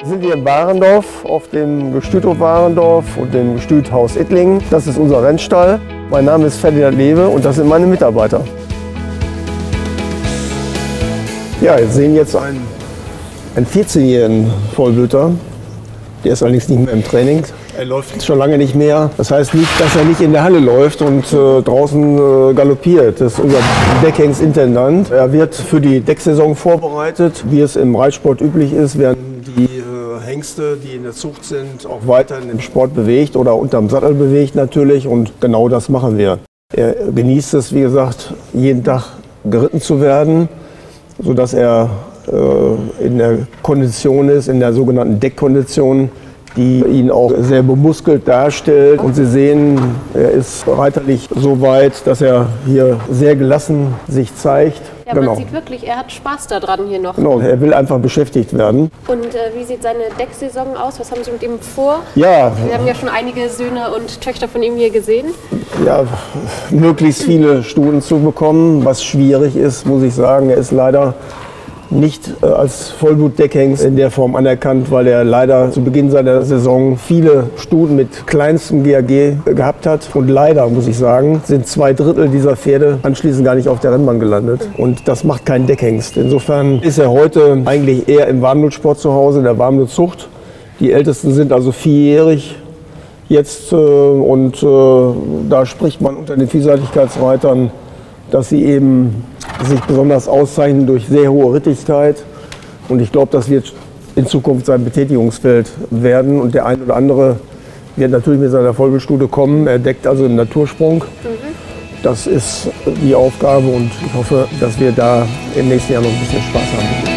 Wir sind hier in Warendorf auf dem Gestüthof Warendorf und dem Gestüthaus Ittlingen. Das ist unser Rennstall. Mein Name ist Ferdinand Lewe und das sind meine Mitarbeiter. Ja, wir sehen jetzt einen 14-jährigen Vollblüter. Der ist allerdings nicht mehr im Training. Er läuft schon lange nicht mehr. Das heißt nicht, dass er nicht in der Halle läuft und draußen galoppiert. Das ist unser Deckhengstintendant. Er wird für die Decksaison vorbereitet, wie es im Reitsport üblich ist. Werden die Hengste, die in der Zucht sind, auch weiterhin im Sport bewegt oder unterm Sattel bewegt natürlich. Und genau das machen wir. Er genießt es, wie gesagt, jeden Tag geritten zu werden, sodass er in der Kondition ist, in der sogenannten Deckkondition, die ihn auch sehr bemuskelt darstellt. Und Sie sehen, er ist reiterlich so weit, dass er hier sehr gelassen sich zeigt. Ja, genau. Man sieht wirklich, er hat Spaß daran hier noch. Genau, er will einfach beschäftigt werden. Und wie sieht seine Decksaison aus? Was haben Sie mit ihm vor? Ja, wir haben ja schon einige Söhne und Töchter von ihm hier gesehen. Ja, möglichst viele Stuten zu bekommen, was schwierig ist, muss ich sagen. Er ist leider nicht als Vollblut-Deckhengst in der Form anerkannt, weil er leider zu Beginn seiner Saison viele Stuten mit kleinstem GAG gehabt hat. Und leider, muss ich sagen, sind 2/3 dieser Pferde anschließend gar nicht auf der Rennbahn gelandet. Und das macht keinen Deckhengst. Insofern ist er heute eigentlich eher im Warmblutsport zu Hause, in der Warmblutzucht. Die Ältesten sind also 4-jährig jetzt und da spricht man unter den Vielseitigkeitsreitern, dass sie eben sich besonders auszeichnen durch sehr hohe Rittigkeit. Und ich glaube, das wird in Zukunft sein Betätigungsfeld werden. Und der ein oder andere wird natürlich mit seiner Vollblutstute kommen. Er deckt also im Natursprung. Das ist die Aufgabe und ich hoffe, dass wir da im nächsten Jahr noch ein bisschen Spaß haben.